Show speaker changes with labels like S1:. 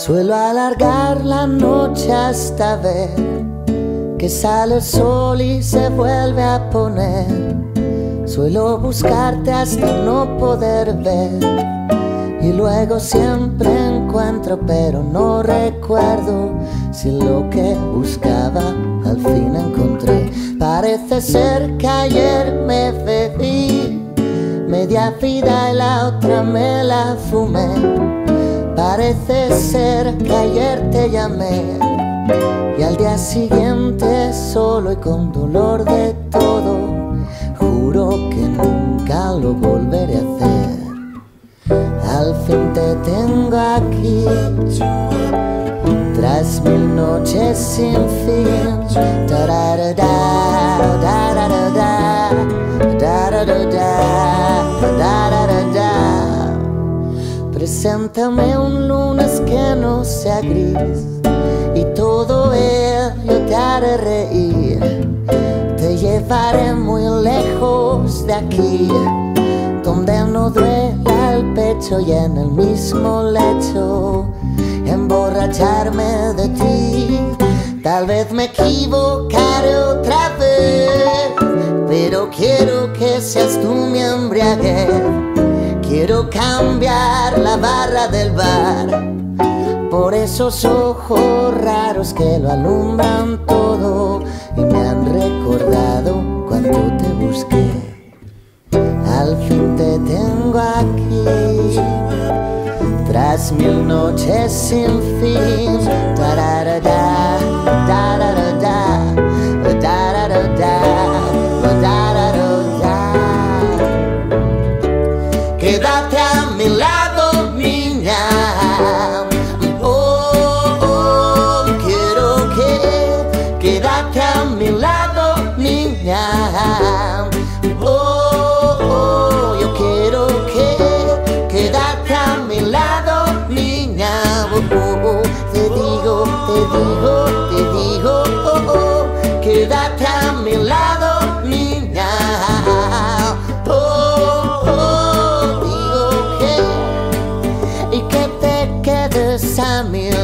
S1: Suelo alargar la noche hasta ver que sale el sol y se vuelve a poner. Suelo buscarte hasta no poder ver y luego siempre encuentro, pero no recuerdo si lo que buscaba al fin encontré. Parece ser que ayer me bebí media vida y la otra me la fumé. Parece ser que ayer te llamé y al día siguiente solo y con dolor de todo juro que nunca lo volveré a hacer. Al fin te tengo aquí tras 1000 noches sin fin. Da-da-da-da, da-da-da-da, da-da-da-da, da-da-da-da. Preséntame un lunes que no sea gris y todo ello te haré reír. Te llevaré muy lejos de aquí, donde no duela el pecho y en el mismo lecho emborracharme de ti. Tal vez me equivocaré otra vez, pero quiero que seas tú mi embriaguez. Quiero cambiar la barra del bar por esos ojos raros que lo alumbran todo y me han recordado cuando te busqué. Al fin te tengo aquí tras 1000 noches sin fin. Da-da-da-da, da-da-da-da, da-da-da-da, da-da-da-da. Quédate a mi lado, niña. Oh, oh, quiero que quédate a mi lado, niña. Oh, oh, yo quiero que quédate a mi lado, niña. Oh, oh, oh, te digo, oh, oh, quédate a mi lado, niña. A mi